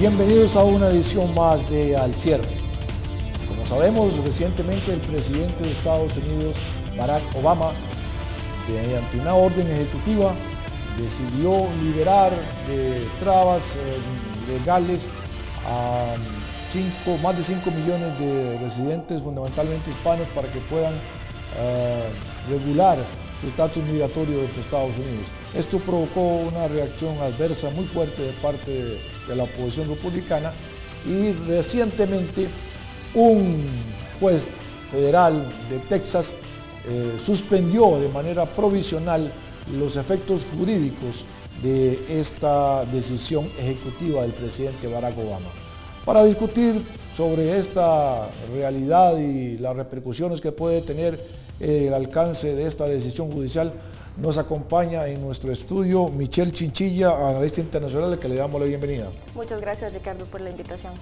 Bienvenidos a una edición más de Al Cierre. Como sabemos, recientemente el presidente de Estados Unidos, Barack Obama, mediante una orden ejecutiva, decidió liberar de trabas legales a más de 5 millones de residentes, fundamentalmente hispanos, para que puedan regular su estatus migratorio dentro de Estados Unidos. Esto provocó una reacción adversa muy fuerte de parte de la oposición republicana y recientemente un juez federal de Texas suspendió de manera provisional los efectos jurídicos de esta decisión ejecutiva del presidente Barack Obama. Para discutir sobre esta realidad y las repercusiones que puede tener el alcance de esta decisión judicial, nos acompaña en nuestro estudio Michelle Chinchilla, analista internacional, que le damos la bienvenida. Muchas gracias, Ricardo, por la invitación.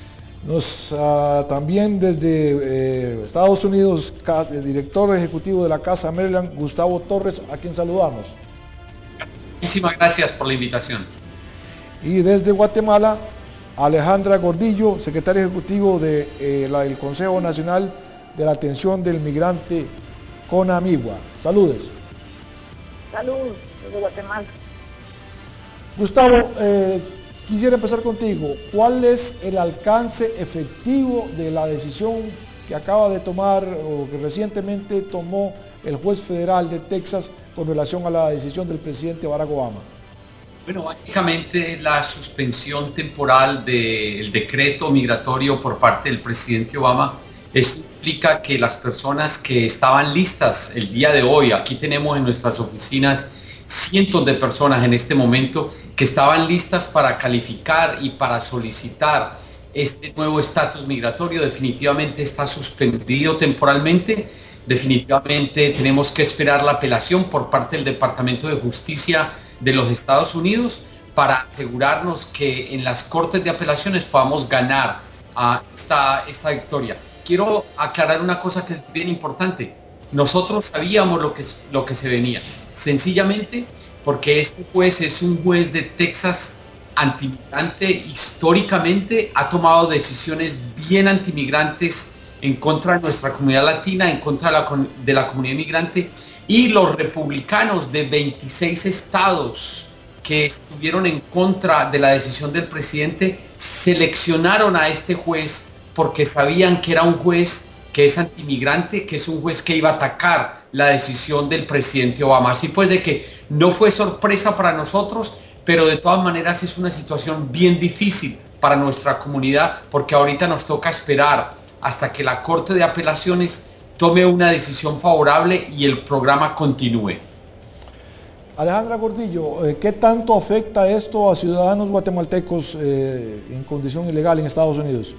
También desde Estados Unidos, director ejecutivo de la Casa Maryland, Gustavo Torres, a quien saludamos. Muchísimas gracias por la invitación. Y desde Guatemala, Alejandra Gordillo, secretaria ejecutivo del Consejo Nacional de la Atención del Migrante, CONAMIGUA. Saludes. Saludos desde Guatemala. Gustavo, quisiera empezar contigo. ¿Cuál es el alcance efectivo de la decisión que acaba de tomar o que recientemente tomó el juez federal de Texas con relación a la decisión del presidente Barack Obama? Bueno, básicamente la suspensión temporal del decreto migratorio por parte del presidente Obama, eso implica que las personas que estaban listas el día de hoy, aquí tenemos en nuestras oficinas cientos de personas en este momento que estaban listas para calificar y para solicitar este nuevo estatus migratorio, definitivamente está suspendido temporalmente. Definitivamente tenemos que esperar la apelación por parte del Departamento de Justicia de los Estados Unidos para asegurarnos que en las cortes de apelaciones podamos ganar esta victoria. Quiero aclarar una cosa que es bien importante. Nosotros sabíamos lo que se venía, sencillamente porque este juez es un juez de Texas antimigrante. Históricamente ha tomado decisiones bien antimigrantes en contra de nuestra comunidad latina, en contra de la comunidad migrante, y los republicanos de 26 estados que estuvieron en contra de la decisión del presidente seleccionaron a este juez porque sabían que era un juez que es antimigrante, que es un juez que iba a atacar la decisión del presidente Obama. Así pues, de que no fue sorpresa para nosotros, pero de todas maneras es una situación bien difícil para nuestra comunidad, porque ahorita nos toca esperar hasta que la Corte de Apelaciones tome una decisión favorable y el programa continúe. Alejandra Gordillo, ¿qué tanto afecta esto a ciudadanos guatemaltecos en condición ilegal en Estados Unidos?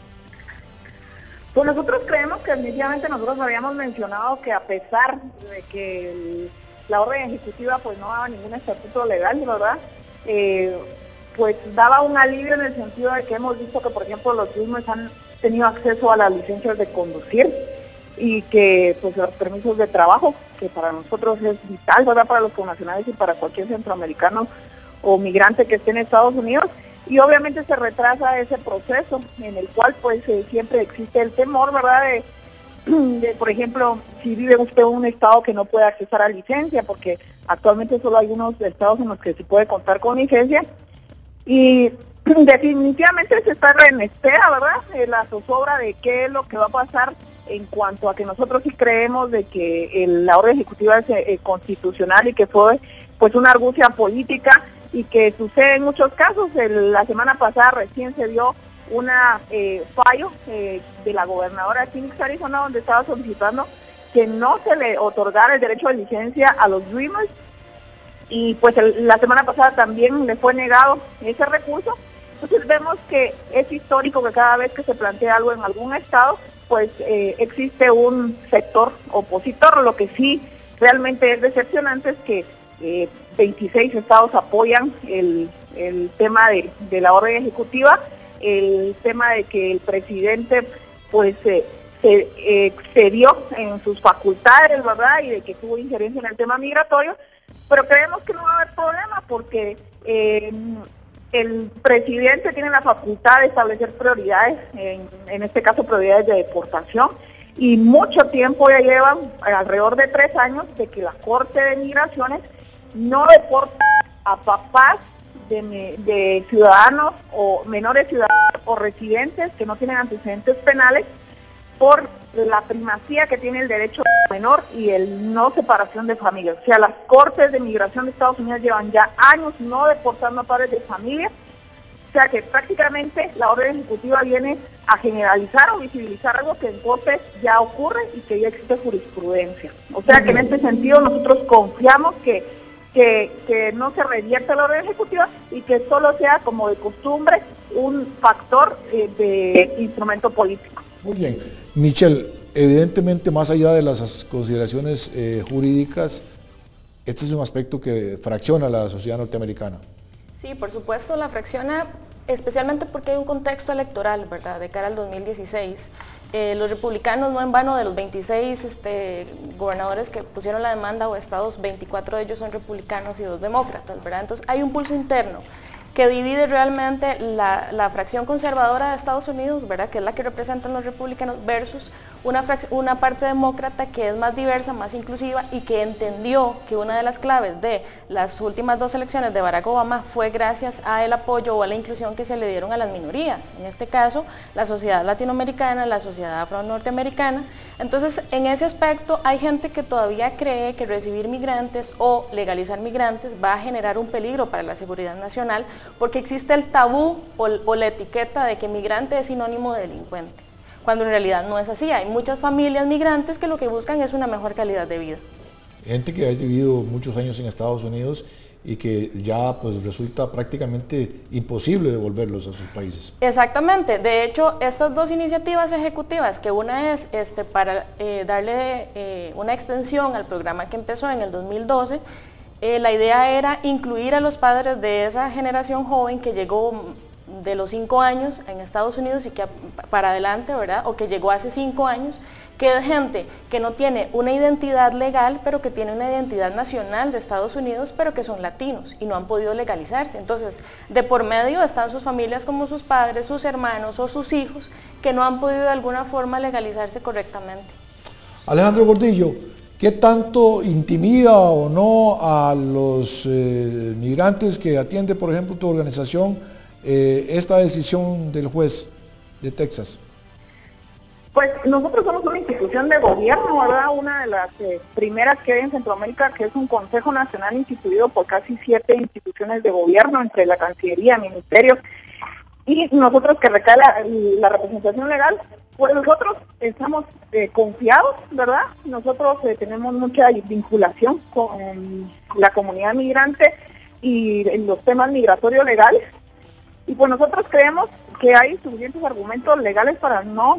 Pues nosotros creemos que definitivamente nosotros habíamos mencionado que a pesar de que la orden ejecutiva pues no daba ningún estatuto legal, ¿verdad? Pues daba un alivio en el sentido de que hemos visto que, por ejemplo, los mismos han tenido acceso a las licencias de conducir y que pues los permisos de trabajo, que para nosotros es vital, ¿verdad? Para los connacionales y para cualquier centroamericano o migrante que esté en Estados Unidos. Y obviamente se retrasa ese proceso en el cual pues siempre existe el temor, ¿verdad? De, por ejemplo, si vive usted en un estado que no puede accesar a licencia, porque actualmente solo hay unos estados en los que se puede contar con licencia, y definitivamente se está en espera, ¿verdad? La zozobra de qué es lo que va a pasar en cuanto a que nosotros sí creemos de que la orden ejecutiva es constitucional y que fue pues una argucia política y que sucede en muchos casos. La semana pasada recién se dio una fallo de la gobernadora de Phoenix, Arizona, donde estaba solicitando que no se le otorgara el derecho de licencia a los Dreamers, y pues la semana pasada también le fue negado ese recurso. Entonces vemos que es histórico que cada vez que se plantea algo en algún estado, pues existe un sector opositor. Lo que sí realmente es decepcionante es que 26 estados apoyan el tema de la orden ejecutiva, el tema de que el presidente pues se excedió en sus facultades, ¿verdad? Y de que tuvo injerencia en el tema migratorio, pero creemos que no va a haber problema porque el presidente tiene la facultad de establecer prioridades, en este caso prioridades de deportación, y mucho tiempo ya llevan, alrededor de 3 años, de que la Corte de Migraciones no deporta a papás de ciudadanos o menores ciudadanos o residentes que no tienen antecedentes penales por la primacía que tiene el derecho menor y el no separación de familias. O sea, las Cortes de Migración de Estados Unidos llevan ya años no deportando a padres de familia. O sea que prácticamente la orden ejecutiva viene a generalizar o visibilizar algo que en Cortes ya ocurre y que ya existe jurisprudencia. O sea que en este sentido nosotros confiamos que no se revierta la orden ejecutiva y que solo sea, como de costumbre, un factor de instrumento político. Muy bien. Michelle, evidentemente más allá de las consideraciones jurídicas, este es un aspecto que fracciona a la sociedad norteamericana. Sí, por supuesto la fracciona, especialmente porque hay un contexto electoral, ¿verdad?, de cara al 2016. Los republicanos, no en vano, de los 26 gobernadores que pusieron la demanda o estados, 24 de ellos son republicanos y 2 demócratas, ¿verdad? Entonces hay un pulso interno que divide realmente la fracción conservadora de Estados Unidos, ¿verdad?, que es la que representan los republicanos, versus una parte demócrata que es más diversa, más inclusiva y que entendió que una de las claves de las últimas 2 elecciones de Barack Obama fue gracias al apoyo o a la inclusión que se le dieron a las minorías, en este caso la sociedad latinoamericana, la sociedad afro-norteamericana. Entonces, en ese aspecto hay gente que todavía cree que recibir migrantes o legalizar migrantes va a generar un peligro para la seguridad nacional, porque existe el tabú o la etiqueta de que migrante es sinónimo de delincuente, cuando en realidad no es así. Hay muchas familias migrantes que lo que buscan es una mejor calidad de vida. Gente que ha vivido muchos años en Estados Unidos y que ya pues resulta prácticamente imposible devolverlos a sus países. Exactamente. De hecho, estas 2 iniciativas ejecutivas, que una es para darle una extensión al programa que empezó en el 2012, la idea era incluir a los padres de esa generación joven que llegó de los 5 años en Estados Unidos y que para adelante, ¿verdad?, o que llegó hace 5 años, que es gente que no tiene una identidad legal, pero que tiene una identidad nacional de Estados Unidos, pero que son latinos y no han podido legalizarse. Entonces, de por medio están sus familias como sus padres, sus hermanos o sus hijos, que no han podido de alguna forma legalizarse correctamente. Alejandro Gordillo, ¿qué tanto intimida o no a los migrantes que atiende, por ejemplo, tu organización, esta decisión del juez de Texas? Pues nosotros somos una institución de gobierno, ¿verdad? Una de las primeras que hay en Centroamérica, que es un Consejo Nacional instituido por casi 7 instituciones de gobierno, entre la Cancillería, ministerios, y nosotros que recae la representación legal, pues nosotros estamos confiados, ¿verdad? Nosotros tenemos mucha vinculación con la comunidad migrante y en los temas migratorios legales, y pues nosotros creemos que hay suficientes argumentos legales para no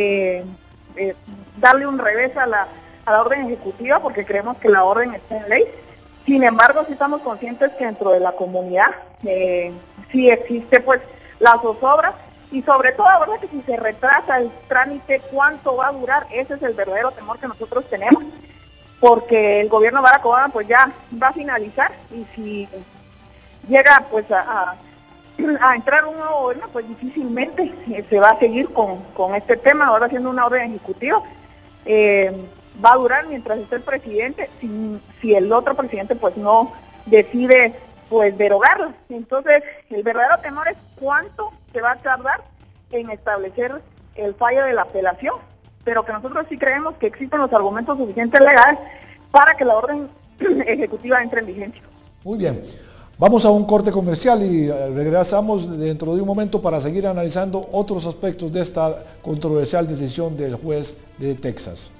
darle un revés a la orden ejecutiva, porque creemos que la orden está en ley. Sin embargo, sí estamos conscientes que dentro de la comunidad sí existe pues la zozobra, y sobre todo, ¿verdad?, que si se retrasa el trámite, ¿cuánto va a durar? Ese es el verdadero temor que nosotros tenemos, porque el gobierno de Barack Obama pues ya va a finalizar, y si llega pues a entrar un nuevo gobierno, pues difícilmente se va a seguir con este tema. Ahora haciendo una orden ejecutiva, va a durar mientras esté el presidente, si el otro presidente pues no decide pues derogarla. Entonces el verdadero temor es cuánto se va a tardar en establecer el fallo de la apelación, pero que nosotros sí creemos que existen los argumentos suficientes legales para que la orden ejecutiva entre en vigencia. Muy bien. Vamos a un corte comercial y regresamos dentro de un momento para seguir analizando otros aspectos de esta controversial decisión del juez de Texas.